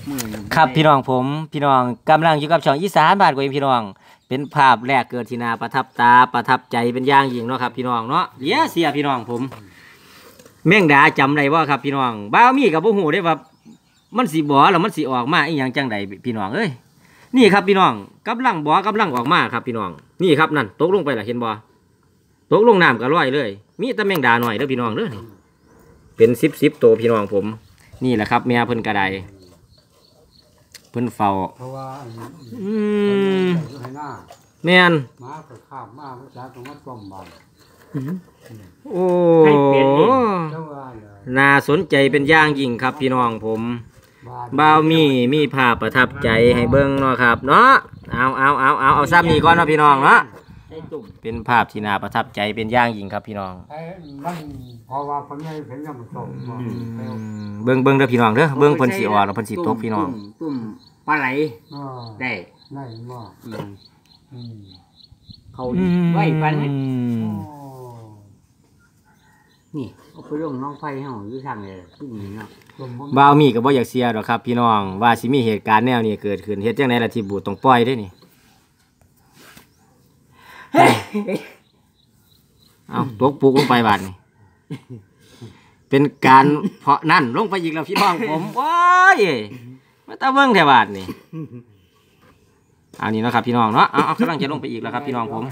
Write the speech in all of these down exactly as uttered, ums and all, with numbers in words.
ครับพี่น้องผมพี่น้องกำลังอยู่กับช่องอีสานบ้านกวยพี่น้องเป็นภาพแรกเกิดที่นาประทับตาประทับใจเป็นอย่างยิ่งเนาะครับพี่น้องเนาะเดี๋ยวเสียพี่น้องผมแม่งดาจำได้ว่าครับพี่น้องบ้าวมีกับผู้หูได้ว่ามันสีบ่อแล้วมันสีออกมาอีหยังจังใดพี่น้องเอ้ยนี่ครับพี่น้องกำลังบ่อกำลังออกมาครับพี่น้องนี่ครับนั่นตกลงไปล่ะเห็นบ่ตกลงน้ำก็ลอยเลยมีแต่แม่งดาหน่อยเด้อพี่น้องเด้อนี่เป็นสิบสิบตัวพี่น้องผมนี่แหละครับแม่เพิ่นกระไดเพิ่นเฝ้าเพราะว่าอืมแม่นมาก็ข้ามมาประชาชนมาต้มบ้านโอ้น่าสนใจเป็นอย่างยิ่งครับพี่น้องผมบ่าวมีมีภาพประทับใจให้เบิ่งเนาะครับเนาะเอาเอาเอาเอาเอาซ้ำนี่ก่อนเนาะพี่น้องเนาะเป็นภาพที่น่าประทับใจเป็นอย่างยิ่งครับพี่น้องเพราะว่าผมยังเห็นยังต้มเบิ่งเบิ่งเด้อพี่น้องเด้อเบิ่งเพิ่นสิออกแล้วเพิ่นสิตกพี่น้องตุ่มปลาไหลได้ได้บ่เขาไว้ปันนี่เอาไปลงน้องไฟเฮาอยู่ทางเลยตุ่มนี้เนาะบ่าวมีก็บ่อยากเสียดอกครับพี่น้องว่าสิมีเหตุการณ์แนวนี้เกิดขึ้นเฮ็ดจังได๋ล่ะที่บูดต้องปล่อยเด้นี่เอาตกปุกลงไปบาดนี่เป็นการเพาะนั่นลงไปอีกแล้วพี่น้องผมโอ้ยมาตาเบิ้งแถวบาดนี่อันนี้นะครับพี่น้องเนาะเอาเอากำลังจะลงไปอีกแล้วครับพี่น้องผม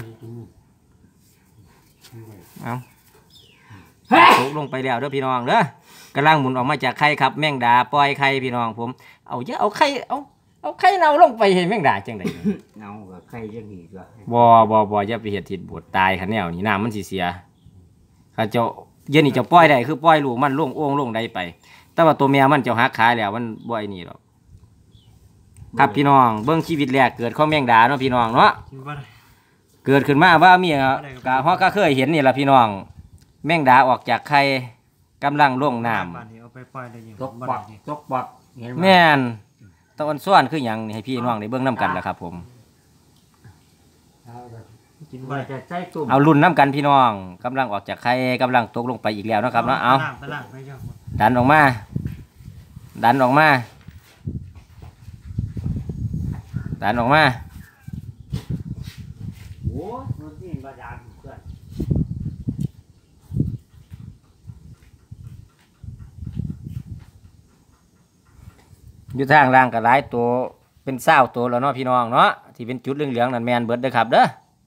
เอาตกลงไปแล้วเด้อพี่น้องเด้อกำลังหมุนออกมาจากไข่ครับแมงดาปล่อยไข่พี่น้องผมเอาเยอะเอาไข่เอาเอาไข่เน่าลงไปเห็นแมงดาจังไดเน่ากับไข่จังดีกว่าบ่บ่บ่อย่าไปเฮ็ดทิศบดตายคันแนวนี่น้ำมันสิเสียข้าเจ้าเย็นนี่จะปล่อยได้คือปล่อยลูกมันลงโอ่งลงได้ไปแต่ว่าตัวเมียมันจะหักขาแล้วมันบ่อยนี่หรอกครับพี่น้องเบื้องชีวิตแรกเกิดข้อแมงดาเนาะพี่น้องเนาะเกิดขึ้นมาว่าเมียกะฮอกก็เคยเห็นนี่แหละพี่น้องแมงดาออกจากไข่กำลังลงน้ำตกปอดตกปอดแม่นตะวันซ้อนคืออย่างนี่ให้พี่น้องในเบื้องน้ำกันแหละครับผมเอารุ่นน้ำกันพี่น้องกำลังออกจากไข่กำลังตกลงไปอีกแล้วนะครับเนาะเอาดันออกมาดันออกมาดันออกมาอยู่ทางล่างกับหลายตัวเป็นเศร้าตัวแล้วเนาะพี่น้องเนาะที่เป็นจุดเหลืองๆนั่นแมนเบิร์ดเด้อครับเด้อ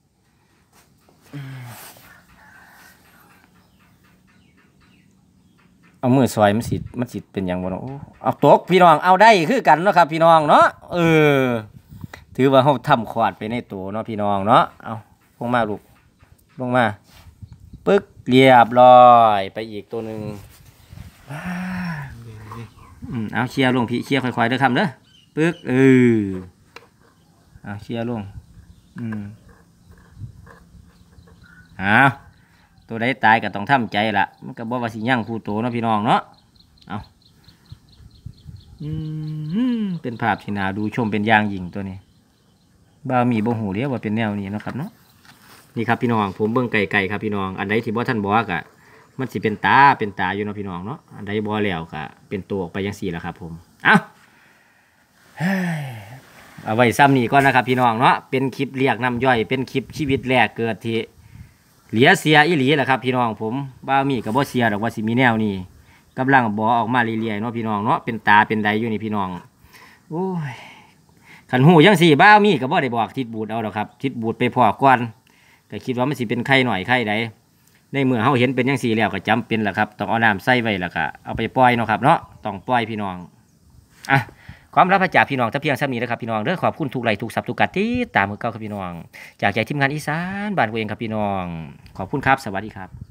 เอามือซอยมันสิมันสิเป็นอย่างบ่เนาะเอาตกพี่น้องเอาได้คือกันเนาะครับพี่น้องเนาะเออถือว่าเขาทำขวาดไปในตัวเนาะพี่น้องเนาะเอาลงมาลูกลงมาปึ๊กเรียบร้อยไปอีกตัวหนึ่งอืมเอาเชียร์ลงพี่เชียร์ค่อยๆเด้อครับเด้อปึ๊กเออเอาเชียร์ลงอืมเอาตัวใดตายก็ต้องทำใจละมันก็บอกว่าสิยั่งคู่โตเนาะพี่น้องเนาะเอาอืมเป็นภาพที่น่าดูชมเป็นอย่างยิ่งตัวนี้บ่าวมีบ่หูเรียกว่าเป็นแนวนี้นะครับเนาะนี่ครับพี่น้องผมเบิ่งไก่ๆครับพี่น้องอันใดที่บ่ท่านบอกอะมันสิเป็นตาเป็นตาอยู่เนาะพี่น้องเนาะอันใดบ่แล้วก็เป็นตัวออกไปยังสี่แล้วครับผมเอาเอาไว้ซ้ำนี่ก่อนนะครับพี่น้องเนาะเป็นคลิปเรียกน้ำย่อยเป็นคลิปชีวิตแรกเกิดที่เหลียเสียอีหลีแหละครับพี่น้องผมบ้ามีกับบ่เสียดอกว่าสิมีแนวนี่กำลังบ่ออกมาเรื่อยๆเนาะพี่น้องเนาะเป็นตาเป็นใดอยู่นี่พี่น้องโอ้ยขันหูยังสี่บ้ามีกับบ่ได้บอกทิศบูดเอาดอกครับทิศบูดไปพอก่อนก็คิดว่ามันสิเป็นไข่หน่อยไข่ใดในเมื่อเขาเห็นเป็นยังสี่แล้วก็จำเป็นแหละครับต้องเอาน้ำใส่ไว้แล้วก็เอาไปปล่อยเนาะครับเนาะต้องปล่อยพี่น้องอ่ะความรับจากพี่น้องถ้าเพียงซ้ำนี้นะครับพี่น้องเด้อขอบคุณทุกไลค์ทุกซับทุกการที่ตามมือเก้าครับพี่น้องจากใจทีมงานอีสานบ้านกูเองครับพี่น้องขอบคุณครับสวัสดีครับ